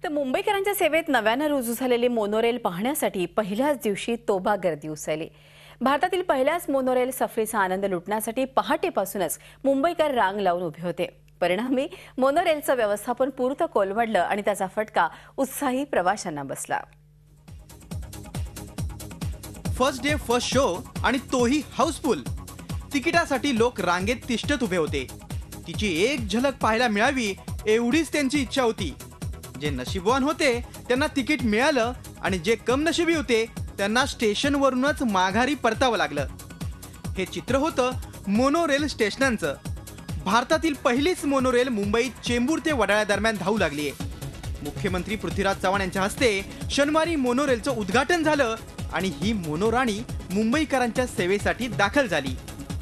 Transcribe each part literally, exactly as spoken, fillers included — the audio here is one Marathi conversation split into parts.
तर मुंबईकरांच्या सेवेत नव्यानं रुजू झालेली मोनोरेल पाहण्यासाठी पहिल्याच दिवशी तोबा गर्दी उसळली। भारतातील पहिल्याच मोनोरेल सफरीचा आनंद लुटण्यासाठी पहाटेपासूनच मुंबईकर रांग लावून उभे होते। परिणामी मोनोरेलचं व्यवस्थापन पूर्ण कोलमडलं आणि त्याचा फटका उत्साही प्रवाशांना बसला। फर्स्ट डे फर्स्ट शो आणि तोही हाऊसफुल। तिकिटासाठी लोक रांगेत तिष्ठत उभे होते। तिची एक झलक पाहायला मिळावी एवढीच त्यांची इच्छा होती। जे नशीबवान होते त्यांना तिकीट मिळालं आणि जे कम नशिबी होते त्यांना स्टेशनवरूनच माघारी परतावं लागलं। हे चित्र होतं मोनोरेल स्टेशनांचं। भारतातील पहिलीच मोनोरेल मुंबईत चेंबूर ते वडाळ्या दरम्यान धावू लागली आहे। मुख्यमंत्री पृथ्वीराज चव्हाण यांच्या हस्ते शनिवारी मोनोरेलचं उद्घाटन झालं आणि ही मोनोराणी मुंबईकरांच्या सेवेसाठी दाखल झाली।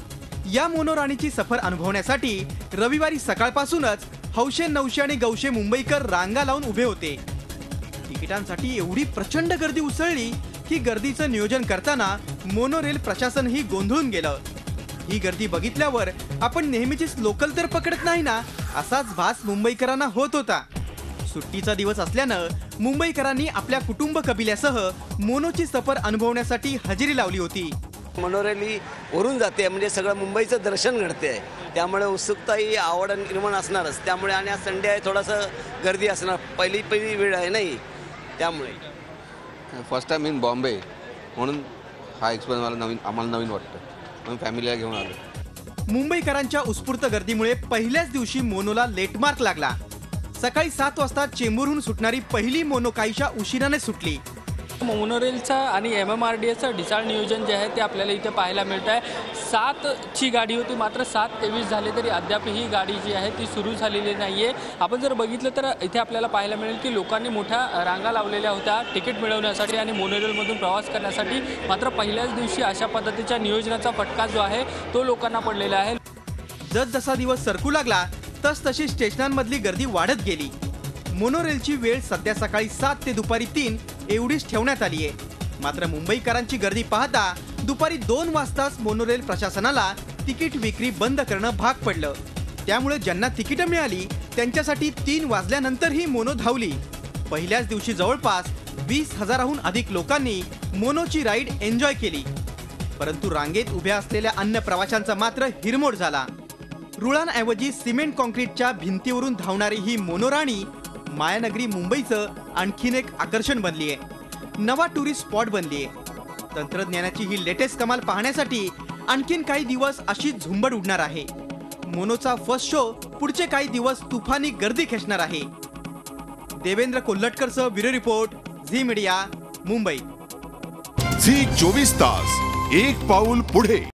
या मोनोराणीची सफर अनुभवण्यासाठी रविवारी सकाळपासूनच हौशे नवशे आणि गौशे मुंबईकर रांगा लावून उभे होते। तिकिटांसाठी एवढी प्रचंड गर्दी उसळली की गर्दीचं नियोजन करताना मोनोरेल प्रशासनही गोंधळून गेलं। ही गर्दी बघितल्यावर आपण नेहमीचीच लोकल तर पकडत नाही ना असाच भास मुंबईकरांना होत होता। सुट्टीचा दिवस असल्यानं मुंबईकरांनी आपल्या कुटुंब कबिल्यासह मोनोची सफर अनुभवण्यासाठी हजेरी लावली होती। मोनोरेल ही वरून जाते म्हणजे सगळं मुंबईचं दर्शन घडते, त्यामुळे उत्सुकता ही आवड निर्माण असणारच। त्यामुळे आणि आज संडे आहे, थोडंसं गर्दी असणार, पहिली पहिली वेळ आहे नाही, त्यामुळे फर्स्ट टाइम इन बॉम्बे म्हणून हा एक्सपिरियन्स मला नवीन आम्हाला नवीन वाटतं, म्हणून फॅमिलीला घेऊन आलो। मुंबईकरांच्या उत्स्फूर्त गर्दीमुळे पहिल्याच दिवशी मोनोला लेटमार्क लागला। सकाळी सात वाजता चेंबूरहून सुटणारी पहिली मोनो काहीशा उशिराने सुटली। मोनोरेलचा आणि एम एम आर डी एचं डिसाळ नियोजन जे आहे ते आपल्याला इथे पाहायला मिळत आहे। सातची गाडी होती, मात्र सात तेवीस झाले तरी अद्याप ही गाडी जी आहे ती सुरू झालेली नाही आहे। आपण जर बघितलं तर इथे आपल्याला पाहायला मिळेल की लोकांनी मोठ्या रांगा लावलेल्या होत्या तिकीट मिळवण्यासाठी आणि मोनोरेलमधून प्रवास करण्यासाठी। मात्र पहिल्याच दिवशी अशा पद्धतीच्या नियोजनाचा फटका जो आहे तो लोकांना पडलेला आहे। जसजसा दिवस सरकू लागला तस तशी स्टेशनांमधली गर्दी वाढत गेली। मोनोरेलची वेळ सध्या सकाळी सात ते दुपारी तीन एवढीच ठेवण्यात आली आहे। मात्र मुंबईकरांची गर्दी पाहता दुपारी दोन वाजताच मोनोरेल प्रशासनाला तिकीट विक्री बंद करणं भाग पडलं। त्यामुळे ज्यांना तिकीटं मिळाली त्यांच्यासाठी तीन वाजल्यानंतर ही मोनो धावली। पहिल्याच दिवशी जवळपास वीस हजाराहून अधिक लोकांनी मोनोची राईड एन्जॉय केली। परंतु रांगेत उभ्या असलेल्या अन्य प्रवाशांचा मात्र हिरमोड झाला। रुळांऐवजी सिमेंट कॉन्क्रीटच्या भिंतीवरून धावणारी ही मोनोराणी मायानगरी मुंबईचं आणखीन एक आकर्षण बनली आहे, नवा टुरिस्ट स्पॉट बनली आहे। तंत्रज्ञानाची ही लेटेस्ट कमाल पाहण्यासाठी आणखीन काही दिवस अशीच झुंबड उडणार आहे। मोनोचा फर्स्ट शो पुढचे काही दिवस तुफानी गर्दी खेचणार आहे। देवेंद्र कोल्हटकरसह bureau report, Zee Media, Mumbai. Zee चोवीस तास एक पाऊल पुढे।